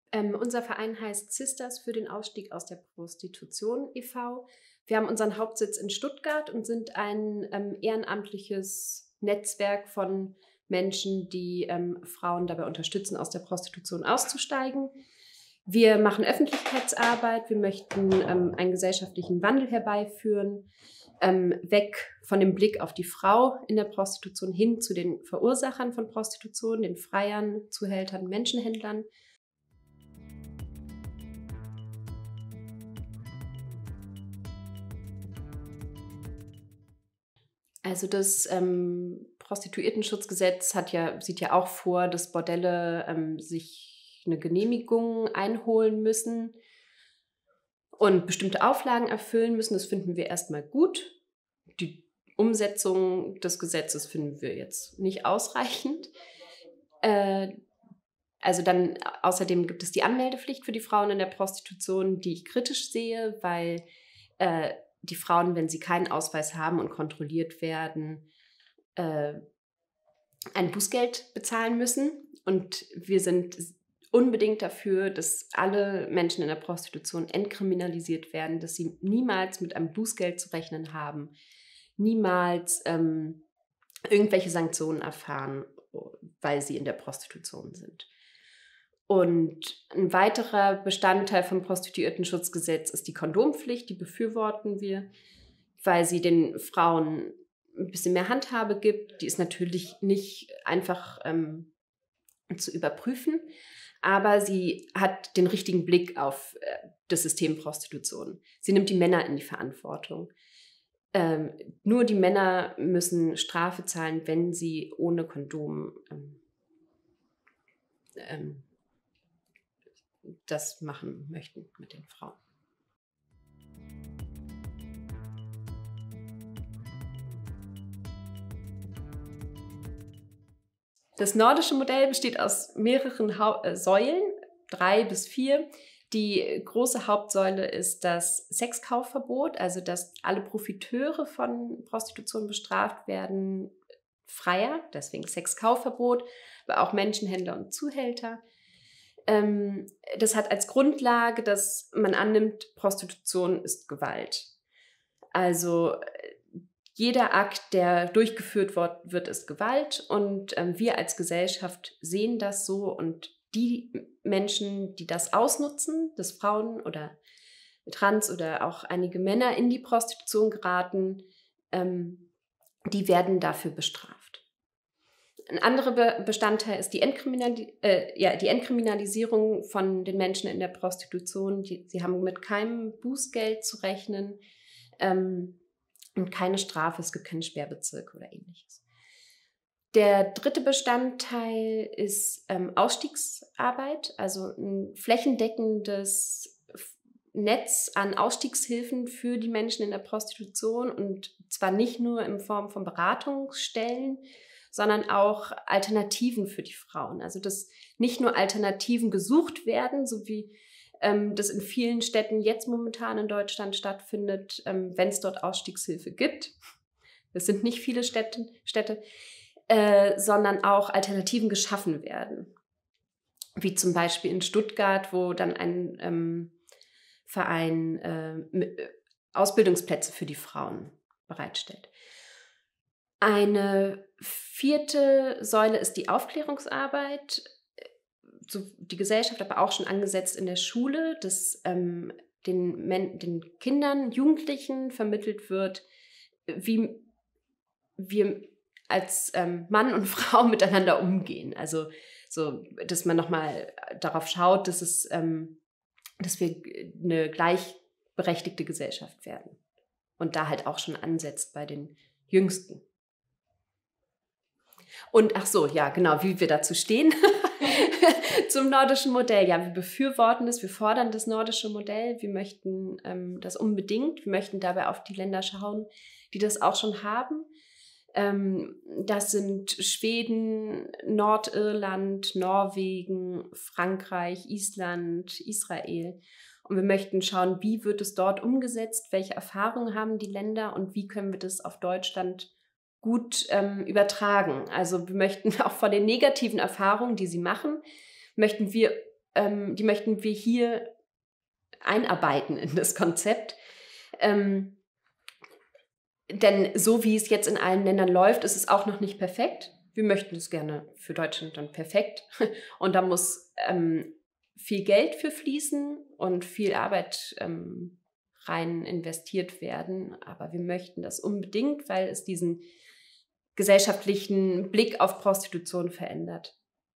Unser Verein heißt Sisters für den Ausstieg aus der Prostitution e.V. Wir haben unseren Hauptsitz in Stuttgart und sind ein ehrenamtliches Netzwerk von Menschen, die Frauen dabei unterstützen, aus der Prostitution auszusteigen. Wir machen Öffentlichkeitsarbeit, wir möchten einen gesellschaftlichen Wandel herbeiführen, weg von dem Blick auf die Frau in der Prostitution hin zu den Verursachern von Prostitution, den Freiern, Zuhältern, Menschenhändlern. Also das Prostituiertenschutzgesetz sieht ja auch vor, dass Bordelle sich eine Genehmigung einholen müssen und bestimmte Auflagen erfüllen müssen. Das finden wir erstmal gut. Die Umsetzung des Gesetzes finden wir jetzt nicht ausreichend. Außerdem gibt es die Anmeldepflicht für die Frauen in der Prostitution, die ich kritisch sehe, weil die Frauen, wenn sie keinen Ausweis haben und kontrolliert werden, ein Bußgeld bezahlen müssen. Und wir sind unbedingt dafür, dass alle Menschen in der Prostitution entkriminalisiert werden, dass sie niemals mit einem Bußgeld zu rechnen haben, niemals irgendwelche Sanktionen erfahren, weil sie in der Prostitution sind. Und ein weiterer Bestandteil vom Prostituiertenschutzgesetz ist die Kondompflicht. Die befürworten wir, weil sie den Frauen ein bisschen mehr Handhabe gibt. Die ist natürlich nicht einfach zu überprüfen, aber sie hat den richtigen Blick auf das System Prostitution. Sie nimmt die Männer in die Verantwortung. Nur die Männer müssen Strafe zahlen, wenn sie ohne Kondom das machen möchten mit den Frauen. Das nordische Modell besteht aus mehreren Säulen, 3 bis 4. Die große Hauptsäule ist das Sexkaufverbot, also dass alle Profiteure von Prostitution bestraft werden, freier, deswegen Sexkaufverbot, aber auch Menschenhändler und Zuhälter. Das hat als Grundlage, dass man annimmt, Prostitution ist Gewalt. Also jeder Akt, der durchgeführt wird, ist Gewalt. Und wir als Gesellschaft sehen das so. Und die Menschen, die das ausnutzen, dass Frauen oder Trans oder auch einige Männer in die Prostitution geraten, die werden dafür bestraft. Ein anderer Bestandteil ist die Entkriminalisierung von den Menschen in der Prostitution. Sie haben mit keinem Bußgeld zu rechnen und keine Strafe. Es gibt keine Sperrbezirke oder ähnliches. Der dritte Bestandteil ist Ausstiegsarbeit, also ein flächendeckendes Netz an Ausstiegshilfen für die Menschen in der Prostitution, und zwar nicht nur in Form von Beratungsstellen, sondern auch Alternativen für die Frauen. Also dass nicht nur Alternativen gesucht werden, so wie das in vielen Städten jetzt momentan in Deutschland stattfindet, wenn es dort Ausstiegshilfe gibt. Es sind nicht viele Städte, sondern auch Alternativen geschaffen werden. Wie zum Beispiel in Stuttgart, wo dann ein Verein Ausbildungsplätze für die Frauen bereitstellt. Eine 4. Säule ist die Aufklärungsarbeit. So die Gesellschaft aber auch schon angesetzt in der Schule, dass den Kindern, Jugendlichen vermittelt wird, wie wir als Mann und Frau miteinander umgehen. Also so, dass man nochmal darauf schaut, dass wir eine gleichberechtigte Gesellschaft werden. Und da halt auch schon ansetzt bei den Jüngsten. Und ach so, ja, genau, wie wir dazu stehen zum nordischen Modell. Ja, wir befürworten es, wir fordern das nordische Modell. Wir möchten das unbedingt. Wir möchten dabei auf die Länder schauen, die das auch schon haben. Das sind Schweden, Nordirland, Norwegen, Frankreich, Island, Israel. Und wir möchten schauen, wie wird es dort umgesetzt, welche Erfahrungen haben die Länder und wie können wir das auf Deutschland gut übertragen. Also wir möchten auch von den negativen Erfahrungen, die sie machen, möchten wir die möchten wir hier einarbeiten in das Konzept. Denn so wie es jetzt in allen Ländern läuft, ist es auch noch nicht perfekt. Wir möchten es gerne für Deutschland dann perfekt. Und da muss viel Geld für fließen und viel Arbeit rein investiert werden. Aber wir möchten das unbedingt, weil es diesen gesellschaftlichen Blick auf Prostitution verändert.